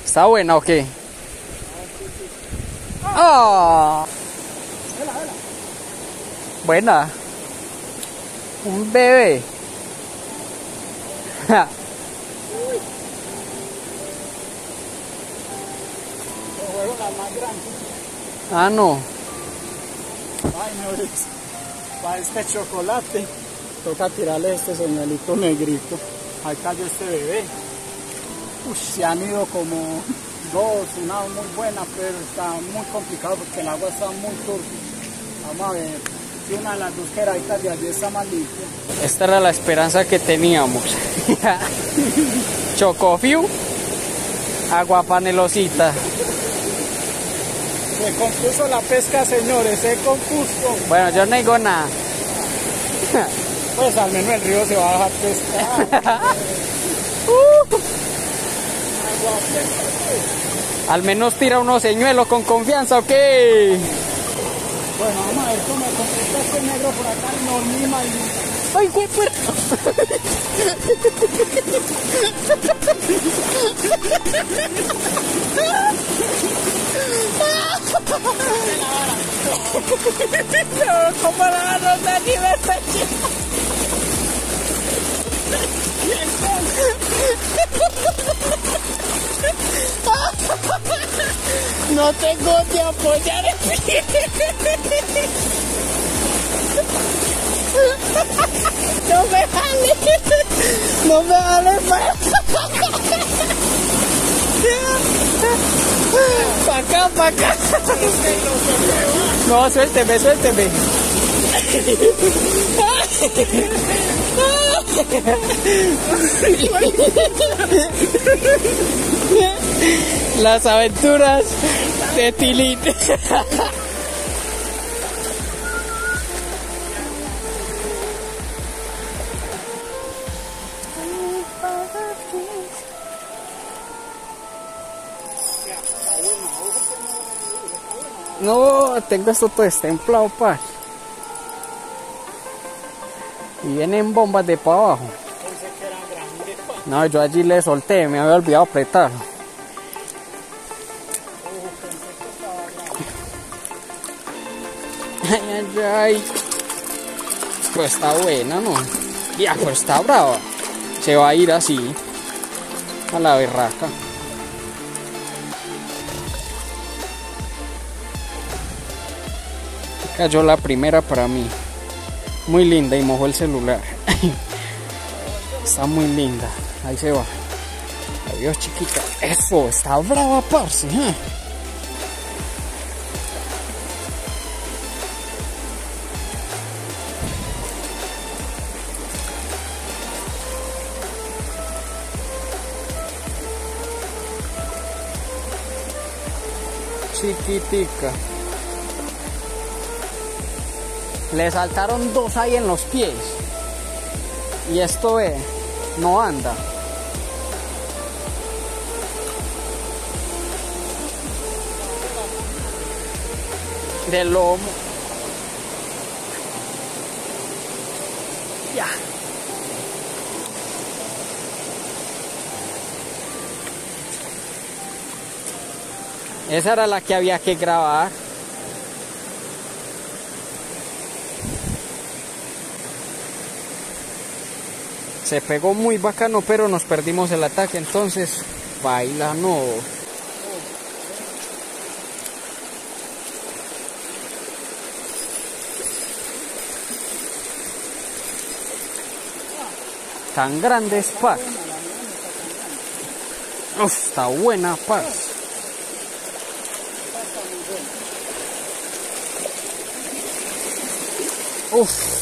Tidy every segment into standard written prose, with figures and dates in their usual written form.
¿Está buena o qué? ¡Ah! Buena. Un bebé. Ah, no. Ay, no, para este chocolate toca tirarle este señalito negrito. Ahí cayó este bebé. Uy, se han ido como dos, una muy buena, pero está muy complicado porque el agua está muy turbia. Vamos a ver si una de las dos queraditas de allí está más limpia. Esta era la esperanza que teníamos. Chocofiu, agua panelosita. Se compuso la pesca, señores, se compuso. Bueno, yo no digo nada. Pues al menos el río se va a dejar pescar. Al menos tira unos señuelos con confianza, ¿ok? Bueno, vamos a ver cómo está este negro por acá, no mima y... ¡Ay, qué puerto! No, ¿cómo la van a dar libertad? No tengo que apoyar el pie. No me jale. No me jale más. Pa' acá, pa' acá. No, suélteme, suélteme. Las aventuras de Tilín. No, tengo esto todo destemplado, pa. Y vienen bombas de para abajo. No, yo allí le solté, me había olvidado apretarlo. Ay, ay, ay. Pues está buena, ¿no? Ya, pues está brava. Se va a ir así. A la berraca. Cayó la primera para mí. Muy linda y mojó el celular. Está muy linda. Ahí se va. Adiós, chiquita. Eso, está brava, parce. Chiquitica. Le saltaron dos ahí en los pies. Y esto no anda. Del lomo. Ya. Esa era la que había que grabar. Se pegó muy bacano, pero nos perdimos el ataque, entonces baila no. Tan grande es paz. Uf, está buena paz. Uf.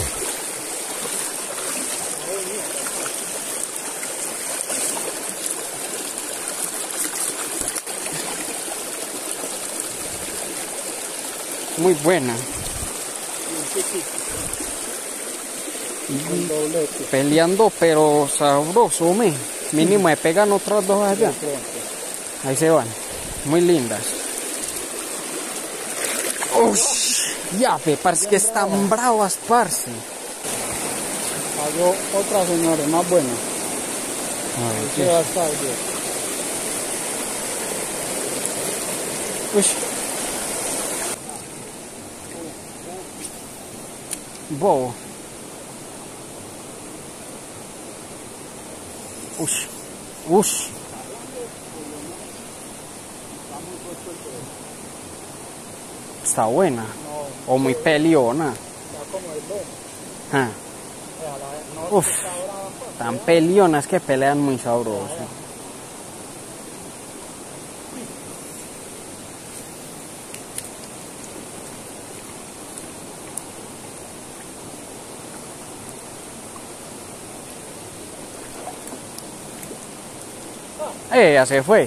Muy buena. Peleando pero sabroso, me. Mínimo me pegan otras dos allá. Ahí se van. Muy lindas. Uff, ya, parece que están bravas, parce. Cayó otra, señores, más buena. Ay, va a estar bien. Uy. Bobo. Ush. Ush. Está buena. O muy peleona. Ah. Uf. Tan peleonas que pelean muy sabroso. Ya se fue.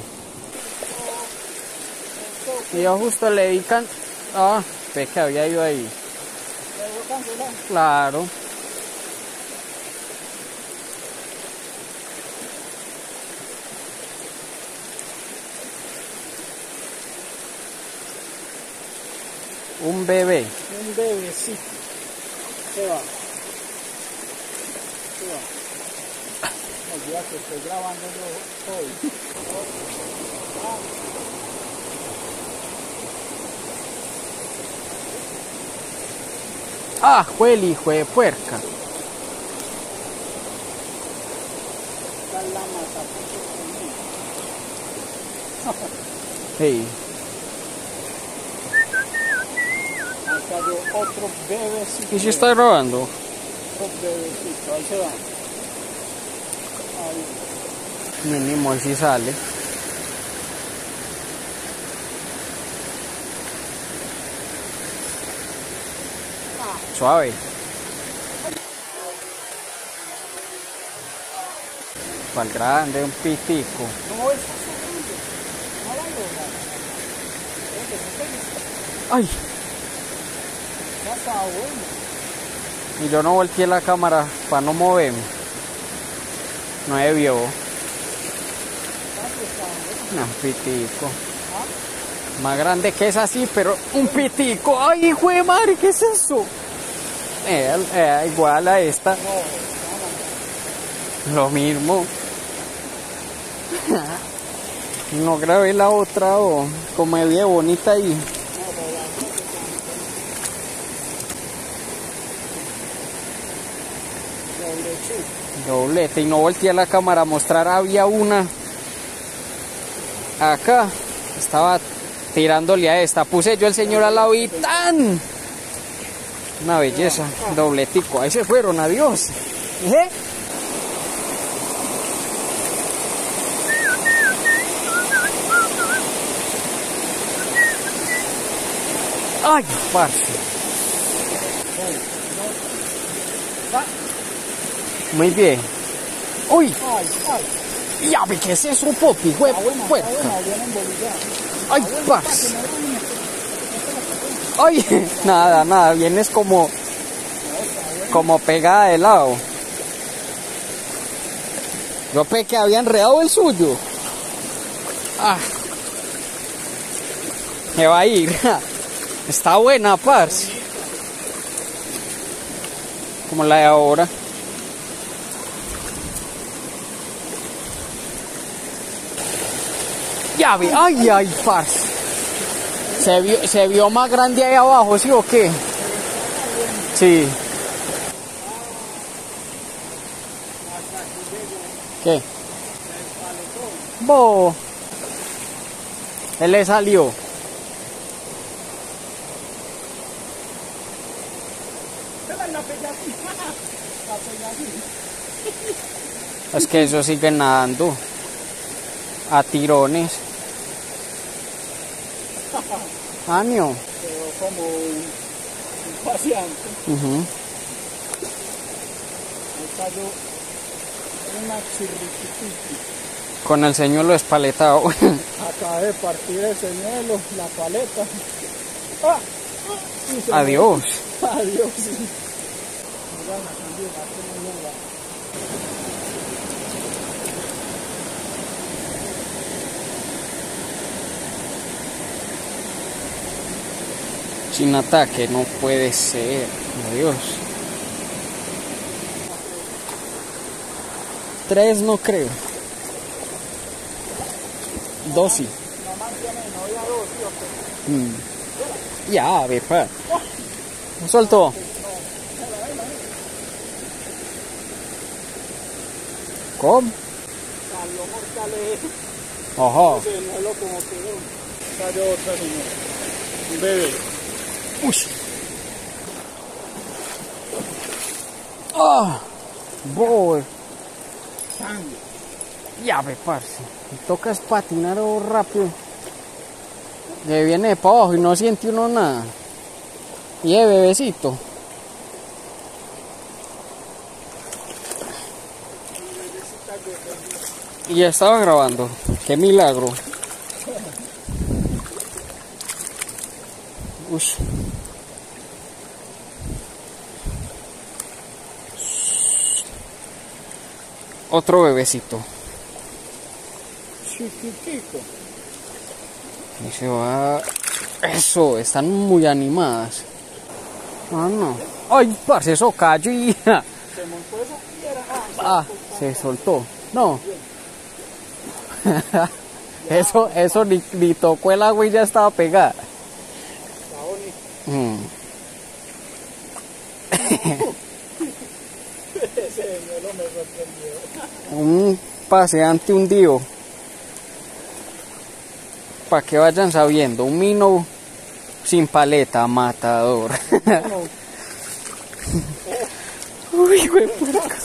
Y yo justo le di Ah, ve que había ido ahí. Claro. Un bebé. Un bebecito. Se va. Se va. Olvida que estoy grabando yo hoy. Ah, fue el hijo de puerca. Sí. Acá yo otro bebecito. ¿Y si está grabando? Otro bebecito, ahí se va. Ahí. Mínimo él sí sale. Suave. Para el grande, un pitico. No es Ay. ya está bueno. Y yo no volteé la cámara para no moverme. No me vio. No, un pitico. Más grande que es así, pero un pitico. ¡Ay, hijo de madre! ¿Qué es eso? Igual a esta. Lo mismo. No grabé la otra, como es bien bonita ahí. Doblete. Y no volteé la cámara a mostrar. Había una acá. Estaba tirándole a esta. Puse yo el señor al lado y ¡tan! Una belleza. Dobletico. Ahí se fueron. Adiós. Ay, parce. Muy bien. Uy. Ya ve, ¿qué es eso, Popi? Puerca. Ay, parce. Ay, nada, vienes como pegada de lado. Yo pensé que había enredado el suyo. Ah. Me va a ir. Está buena, parce. Como la de ahora. Ya vi, ay, parce. Se vio más grande ahí abajo, ¿sí o qué? Sí. ¿Qué? Bo. Él le salió. Es que eso sigue nadando a tirones. Año. Pero como un paseante. Ahí cayó una chirriquititi. Con el señuelo espaletado. Acaba de partir el señuelo, la paleta. Adiós. Adiós. Sin ataque, no puede ser. Adiós. 3 no creo. 2 sí. Ya, ve, pues. ¿Me soltó? ¿Cómo? Salió mortales. Ajá. Señuelo como quedó. Salió otra señora. Un bebé. Uy. Ah, boy. Sangre. Ya, ve, parce. Me toca es patinar rápido. Que viene para abajo y no siente uno nada. Y bebecito. Y ya estaba grabando. Qué milagro. Uy. Otro bebecito. Chiquitico. Y se va. Eso, están muy animadas. Ah, no. Ay, parce, eso cayó y. Se montó esa piedra. Se soltó. No. Eso ni tocó el agua y ya estaba pegada. Está bonito. Ese señuelo me sorprendió. Un paseante hundido. Para que vayan sabiendo, un mino sin paleta, matador. Uy, güey, puta.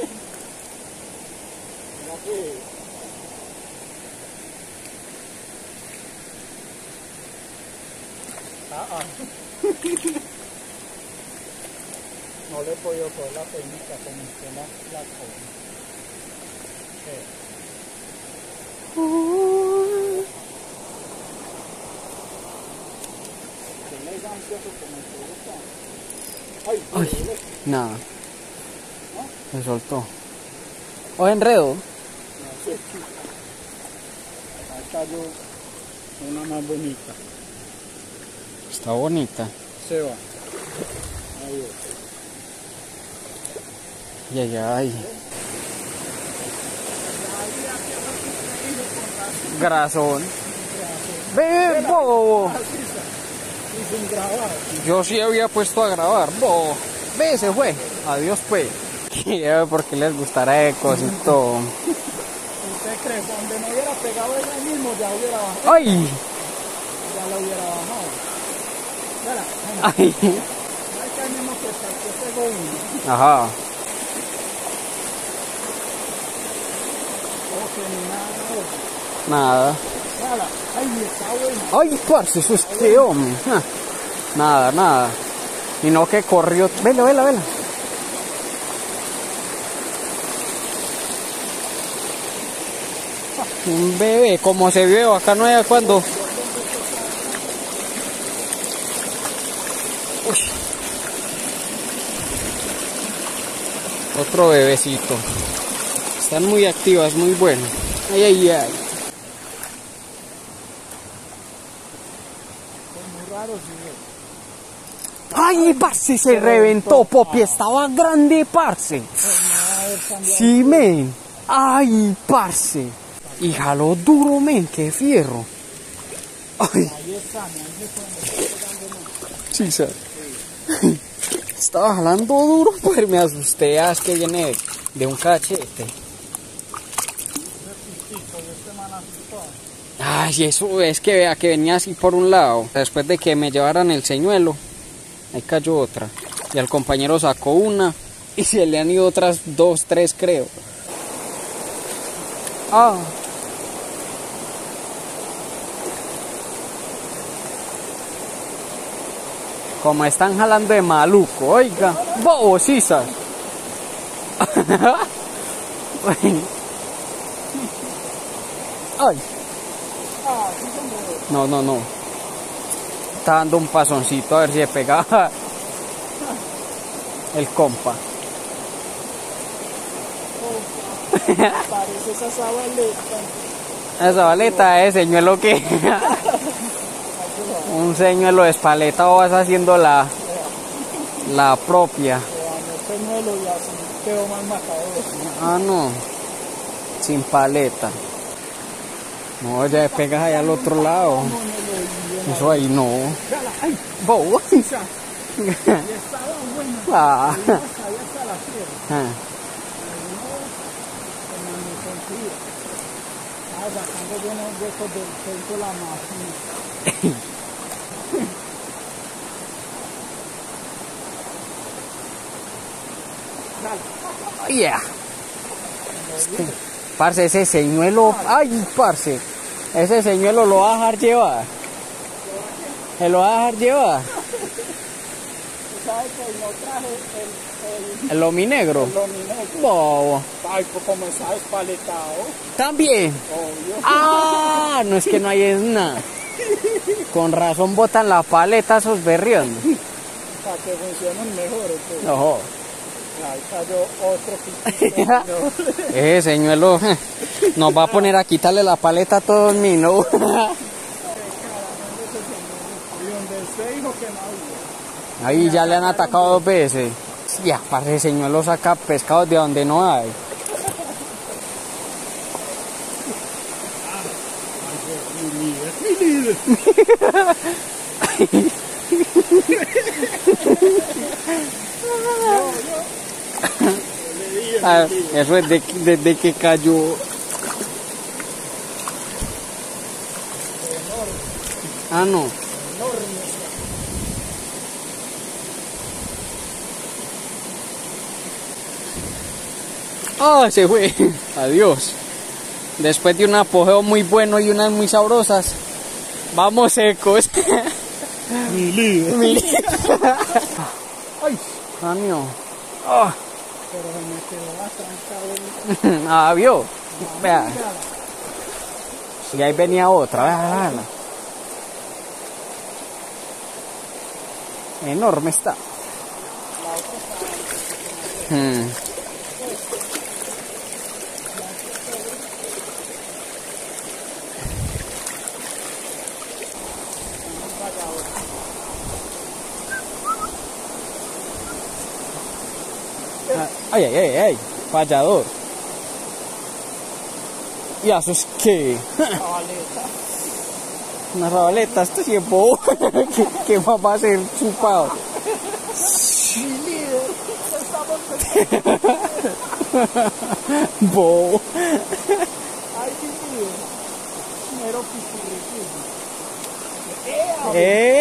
No le he podido coger la técnica como usted la coge. Él es ansioso como usted está. Ay, nada. Se soltó. ¿O enredo? No sé. Acá yo una más bonita. Está bonita. Se va. Ahí va. Ay, ay. Grasón. Ve, bobo. Y sin grabar. Yo sí había puesto a grabar, bobo. Ve, se fue. Adiós, pues. Porque les gustará ecos y todo. ¿Usted cree? Cuando no hubiera pegado ella mismo ya hubiera bajado. ¡Ay! Ya la hubiera bajado. Mira, ¡Ay! hay que mismo que pegó uno. Ajá. O que ni nada. Nada. Mira, ay, está bueno. ¡Ay, parce! Eso es que hombre. Ja. Nada, nada. Y no que corrió. Vela, vela, vela. Un bebé, como se vio acá no hay cuando. Uy. Otro bebecito. Están muy activas, muy bueno. Ay, ay, ay. Muy raro, sí. Ay, parce, se reventó, Popi. Estaba grande, parce. Sí, men. Ay, parce. Y jaló duro, men, qué fierro. Ay. Ahí está, Sí, sir. Estaba jalando duro, pues me asusté. Es que viene de un cachete. Ay, eso es que vea que venía así por un lado. Después de que me llevaran el señuelo, ahí cayó otra. Y al compañero sacó una y se le han ido otras 2, 3, creo. Ah. Como están jalando de maluco, oiga. Bobo, sisas. Ay. No, no, no. Está dando un pasoncito a ver si se pegaba el compa. Parece esa sabaleta. Esa baleta es señuelo que... Un señuelo despaletado vas haciendo la propia. Señuelo y así quedó más matador. Ah, no. Sin paleta. No, ya pegas allá al otro lado. Eso ahí no. ¡Ay! Bobo. ¡Pisa! Y estaba bueno. Ah. Y hasta allá está la tierra. Ah. Como me sentía. Sacando buenos huecos del centro de la máquina. Dale. Yeah. Parce, ese señuelo. Ay, parce. Ese señuelo lo va a dejar llevar. Se lo va a dejar llevar. ¿Tú sabes que no traje El lomi negro. el lominegro? Bobo. Ay, pues como está espaletado. También. Obvio. Ah, no es que no hay es nada. Con razón botan la paleta esos berriondos. Para que funcionen mejor. Entonces. No. Ahí cayó otro piquito. Ese señuelo nos va a poner a quitarle la paleta a todos mis, ¿no? Y donde usted dijo que no había. Ahí ya le han atacado 2 veces. Ya, parce, ese señuelo saca pescados de donde no hay. Mi líder. Ah, eso es desde que cayó. Ah, no. Ah, se fue. Adiós. Después de un apogeo muy bueno y unas muy sabrosas, vamos secos. Mi líder. Ay, amigo. Ah. Pero se me quedó atrancado. Ah, vio. Vea. Y ahí venía otra. Vea. Enorme está. Ay, ay, ay, ay, fallador. ¿Y eso es qué? Una rabaleta, esto sí es bobo. ¿Qué más va a ser chupado? Mi líder. Bobo. Ay, mi líder. Mero pichirriquillo.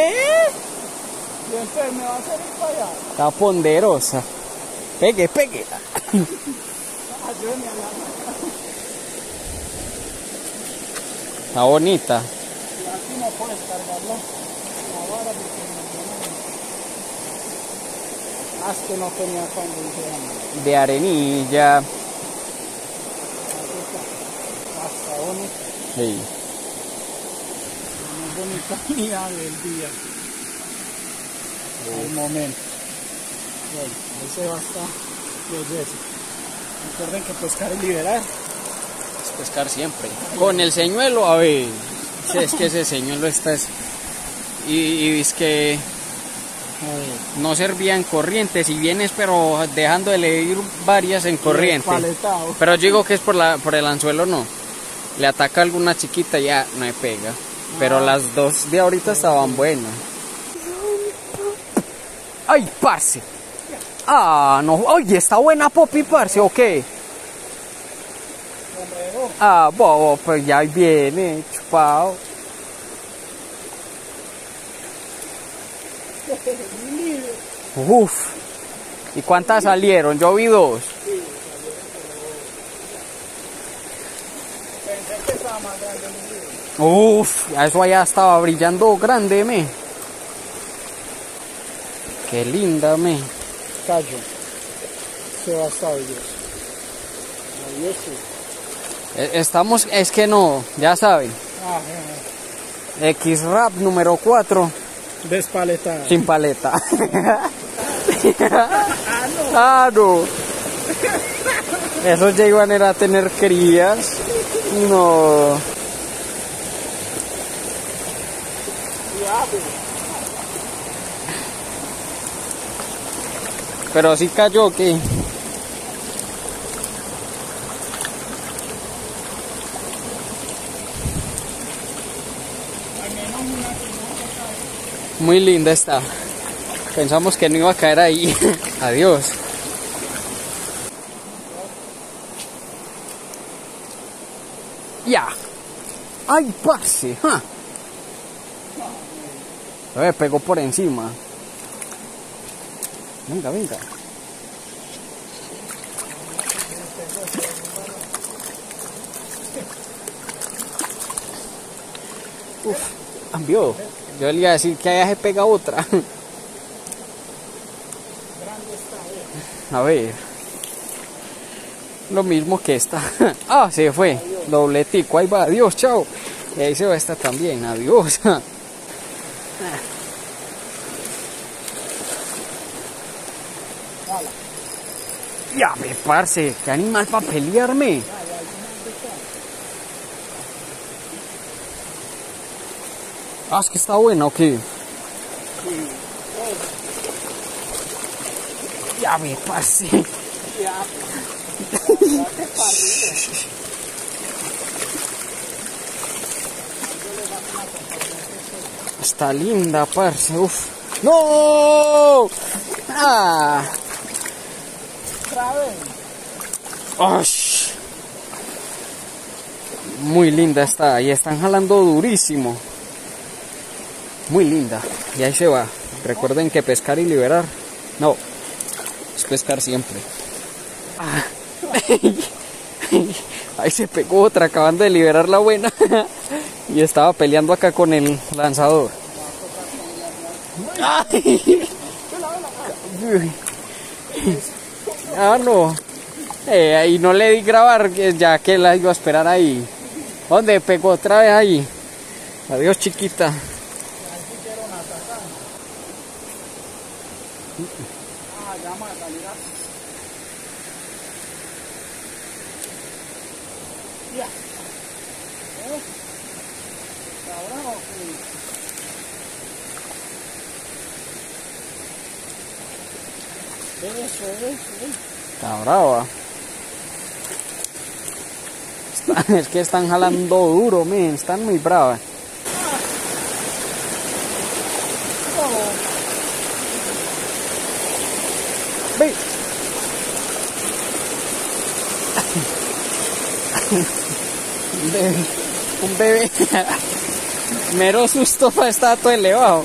Y entonces me va a hacer ir para allá. Está ponderosa. Pegue, pegue. Ayúdeme a la. Está bonita. Y aquí no puedes cargarlo. La vara porque no. Más que no tenía cuando hice. De arenilla. Aquí está. Hasta bonito. Sí. Muy bonita mía del día. El momento. Bueno, ahí se va hasta los yesos. Recuerden que pescar es liberar. Es pescar siempre. Con el señuelo, a ver. Es que ese señuelo está. Y es que no servía en corriente. Si vienes, pero dejando de ir varias en corriente. Paletado. Pero yo digo que es por el anzuelo, no. Le ataca alguna chiquita y ya no me pega. Pero las dos de ahorita estaban buenas. ¡Ay, parce! Ah, no. Oye, está buena Poppy, parce, ¿o qué? Ah, bobo, pues ya viene, chupado. Uf. ¿Y cuántas salieron? Yo vi 2. Pensé que estaba más grande mi líder. Uf, eso allá estaba brillando grande, me. Qué linda, me. Callo. Se va hasta Dios. Adiós, sí. Estamos, es que no, ya saben. X-Rap número 4. Despaletada. Sin paleta. Ah, no. Esos ya iban a ir a tener crías. No. Pero sí cayó, ¿qué? Muy linda está. Pensamos que no iba a caer ahí. Adiós. Ya. Ay, parce. ¡Ja! Me pegó por encima. Venga, venga. Uf, cambió. Yo le iba a decir que allá se pega otra. A ver. Lo mismo que esta. Ah, se fue. Dobletico. Ahí va. Adiós, chao. Y ahí se va esta también. Adiós. Ya me parce. Qué animal para pelearme. Ah, es que está buena, ¿o qué? Ya me parce. Está linda, parce. Uf. ¡No! ¡Ah! ¡Osh! Muy linda está. Y están jalando durísimo. Muy linda. Y ahí se va. Recuerden que pescar y liberar. No. Es pescar siempre. Ah. Ahí se pegó otra. Acaban de liberar la buena. Y estaba peleando acá con el lanzador. Ay. Ah, no. Ahí no le di grabar, ya que la iba a esperar ahí. ¿Dónde pegó otra vez ahí? Adiós, chiquita. Está brava. Es que están jalando duro, men. Están muy bravas. Ve. Un bebé. Un bebé. Mero susto para estar todo elevado.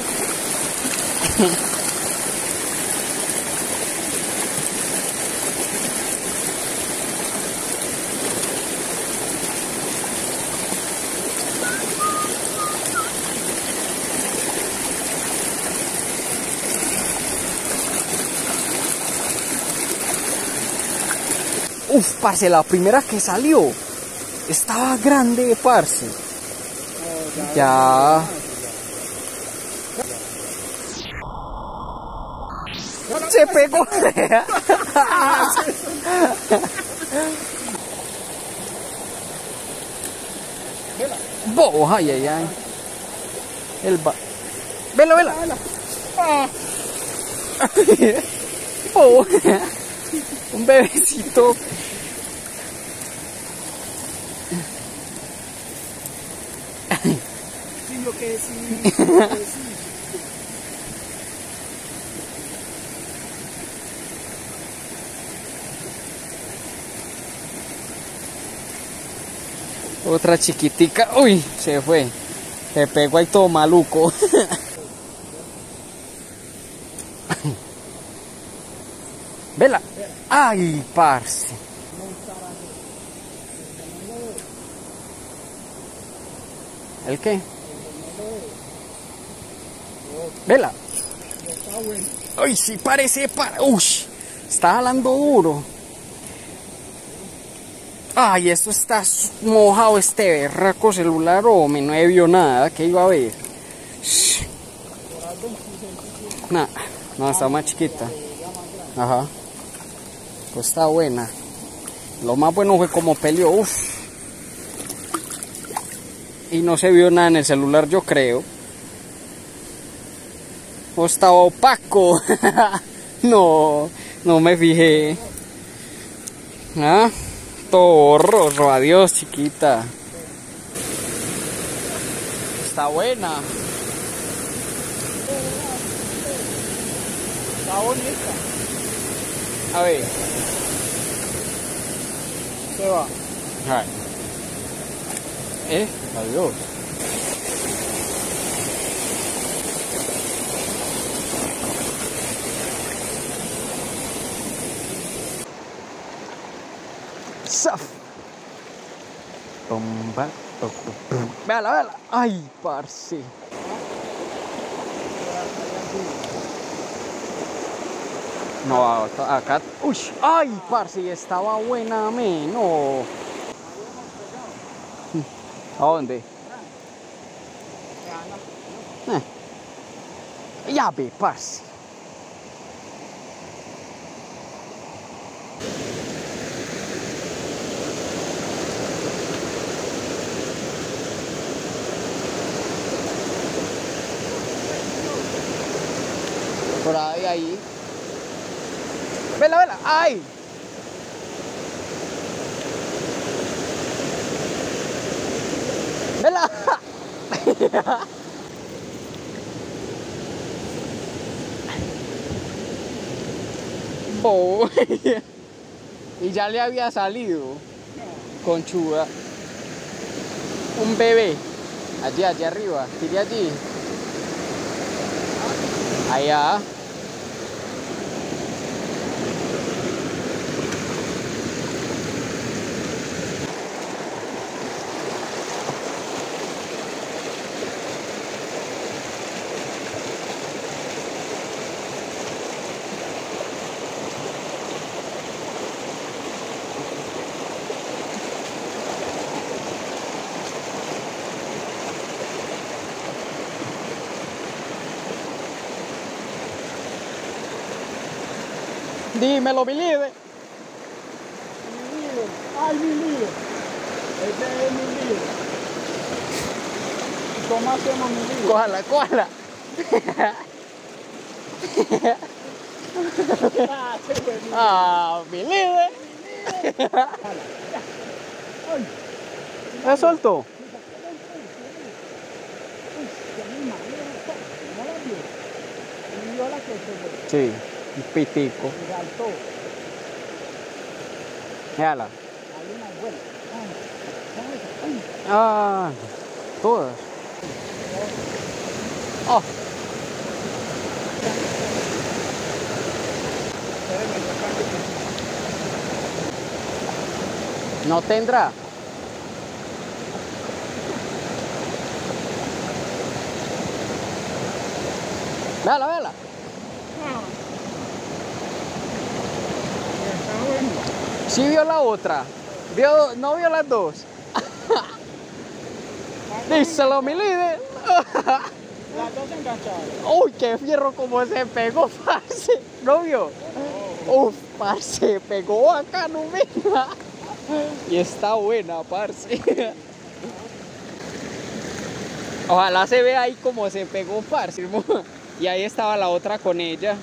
Uf, parce, la primera que salió estaba grande, parce. Ya. Se pegó. Bobo, ay, ay, ay. El va. Vela, vela. Bobo. Un bebecito. Otra chiquitica. Uy, se fue. Se pegó ahí todo maluco. Vela. Ay, parce. ¿El qué? Vela. Ay, sí parece para. Uy, está jalando duro. Ay, esto está mojado este berraco celular, hombre. No he visto nada. ¿Qué iba a ver? Nah, no, está más chiquita. Ajá. Pues está buena. Lo más bueno fue como peleó. Uf. Y no se vio nada en el celular, yo creo. O estaba opaco. No, no me fijé. ¿Ah? Todo borroso. Adiós, chiquita. Está buena. Está bonita. A ver. Se va. Ay. Adiós. Saf. Bomba. Véala, véala. Ay, parce. No, acá. Uy, ay, parce, estaba buena, me. No. ¿A dónde? Ya ve, parce. Por ahí. Vela, vela. ¡Ay! Vela. Oh. Y ya le había salido conchuda. Un bebé. Allí arriba. Tire allí. Allá. Dímelo, mi líder. Mi líder. Ay, mi líder. Ese es mi líder. ¿Cómo hacemos, mi líder? Cójala, cójala. Ah, mi líder. ¿Me soltó? Sí, un pitico. Véala. Ah, todas. Oh. No tendrá. Véala, véala. Sí vio la otra. No vio las dos. Díselo, mi líder. Las dos enganchadas. Uy, qué fierro como se pegó, parce. ¿No vio? Uf, parce, pegó acá, no venga. Y está buena, parce. Ojalá se vea ahí como se pegó, parce. Y ahí estaba la otra con ella.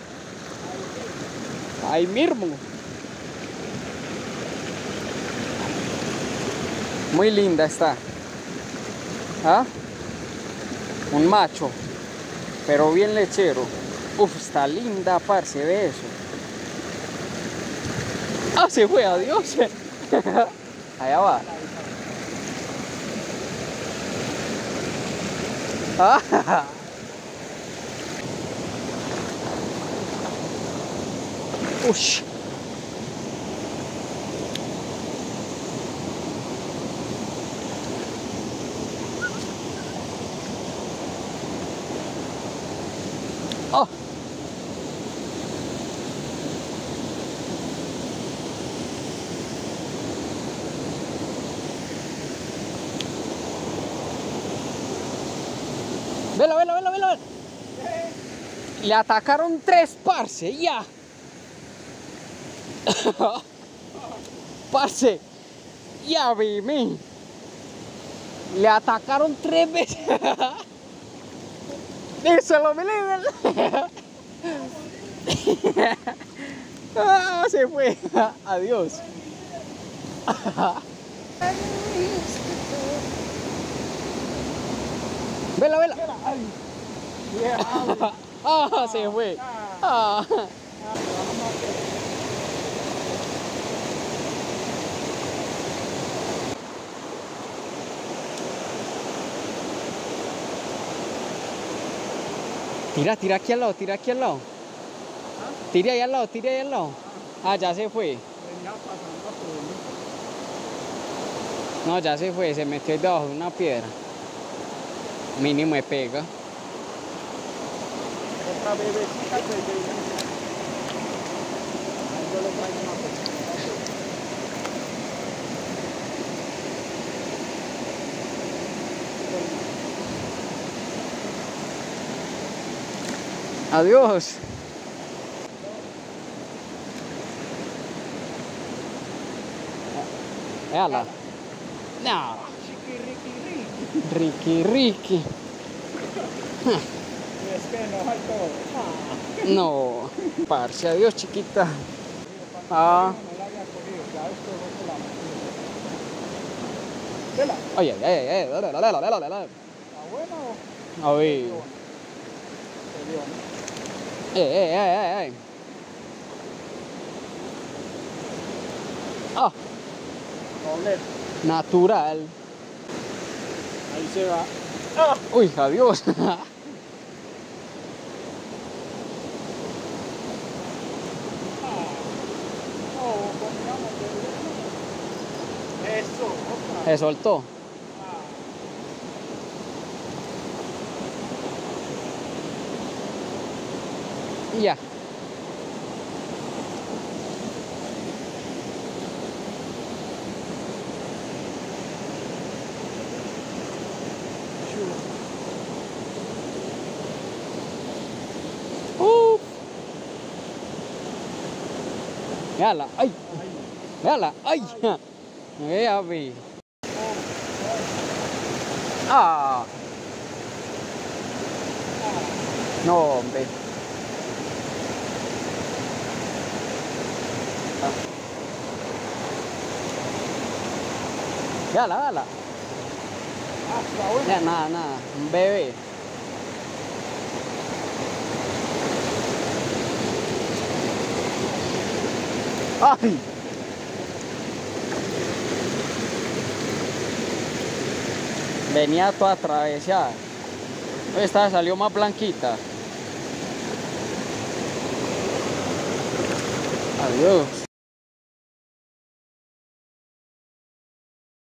Ahí mismo. Muy linda está. ¿Ah? Un macho. Pero bien lechero. Uf, está linda, parce, ve eso. Ah, se fue, adiós. Allá va. Ah. Ush. Oh. Vela, vela, vela, vela. Le atacaron 3, parce, ya. Parce, ya vi, men. Le atacaron 3 veces. Díselo, mi líder. Ah, se fue. Adiós. Vela, vela. Ah, se fue. Ah. Tira, tira aquí al lado, tira aquí al lado. Tira ahí al lado, tira ahí al lado. Ah, ya se fue. Venía pasando por mí. No, ya se fue, se metió debajo de una piedra. Mínimo me pega. Otra bebecita que llega. Ahí yo le traigo una cosita. Adiós. Véala. No. Ricky, Ricky. Es que no hay todo. No. Parce, adiós, chiquita. Ah. No la había cogido, ya esto fue que la metí. ¿Vela? Ay, ay, ay, ay, dale, dale, dale, dale, dale. ¿Está buena o? A ver. Se dio, ¿no? Ay, ay, ay. Ah, Doblete. natural. Ahí se va. ¡Ah! Uy, adiós. Eso, otra. Se soltó. Y ya. Véala, ay. Véala, ay. Vea, vi. Ah. No, hombre. Véala, véala. Ya, nada, nada. Un bebé. ¡Ay! Venía toda atravesada. Esta salió más blanquita. Adiós.